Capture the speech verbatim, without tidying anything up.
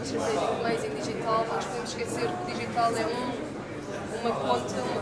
estratégico mais em digital, não nos podemos esquecer que o digital é um, uma ponte,